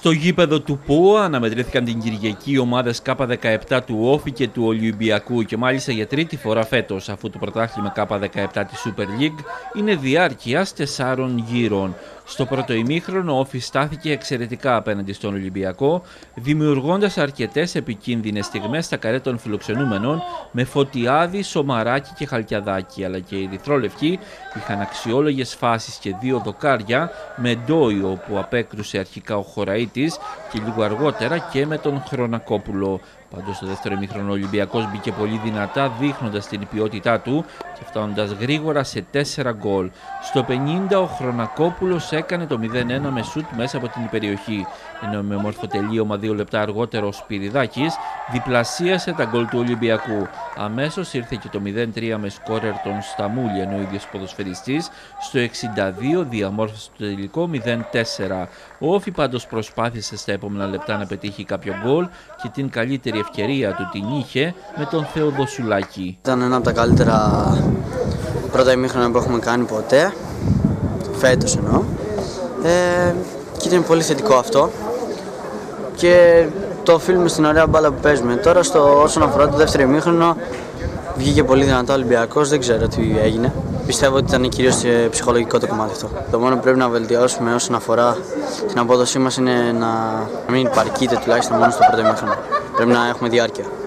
Στο γήπεδο του ΠΟΑ αναμετρήθηκαν την Κυριακή οι ομάδες K17 του Όφη και του Ολυμπιακού και μάλιστα για τρίτη φορά φέτος, αφού το πρωτάθλημα K17 της Super League είναι διάρκειας 4 γύρων. Στο πρώτο ημίχρονο ο Όφης στάθηκε εξαιρετικά απέναντι στον Ολυμπιακό, δημιουργώντας αρκετές επικίνδυνες στιγμές στα καρέ των φιλοξενούμενων με Φωτιάδη, Σομαράκη και Χαλκιαδάκη, αλλά και οι ερυθρόλευκοι είχαν αξιόλογες φάσεις και 2 δοκάρια με Ντόιο που απέκρουσε αρχικά ο Χωραΐτης και λίγο αργότερα και με τον Χρονακόπουλο. Πάντως στο δεύτερο ημίχρονο ο Ολυμπιακός μπήκε πολύ δυνατά, δείχνοντας την ποιότητά του και φτάνοντας γρήγορα σε 4 γκολ. Στο 50 ο Χρονακόπουλος έκανε το 0-1 με σουτ μέσα από την περιοχή, ενώ με μόρφο τελείωμα 2 λεπτά αργότερο ο Σπυριδάκης διπλασίασε τα γκολ του Ολυμπιακού. Αμέσως ήρθε και το 0-3 με σκόρερ τον Σταμούλη, ενώ ο ίδιος ποδοσφαιριστής στο 62 διαμόρφωσε το τελικό 0-4. Ο Όφη πάντως προσπάθησε στα επόμενα λεπτά να πετύχει κάποιο γκολ και την καλύτερη ευκαιρία του την είχε με τον Θεοδοσουλάκη. Ήταν ένα από τα καλύτερα πρώτα ημίχρονα που έχουμε κάνει ποτέ, φέτος εννοώ, και ήταν πολύ θετικό αυτό και το οφείλουμε στην ωραία μπάλα που παίζουμε. Τώρα όσον αφορά το δεύτερο ημίχρονο βγήκε πολύ δυνατά ο Ολυμπιακός, δεν ξέρω τι έγινε. Πιστεύω ότι ήταν κυρίως ψυχολογικό το κομμάτι αυτό. Το μόνο που πρέπει να βελτιώσουμε όσον αφορά την απόδοσή μας είναι να μην παρκείται τουλάχιστον μόνο στο πρώτο ημίχρονο. Πρέπει να έχουμε διάρκεια.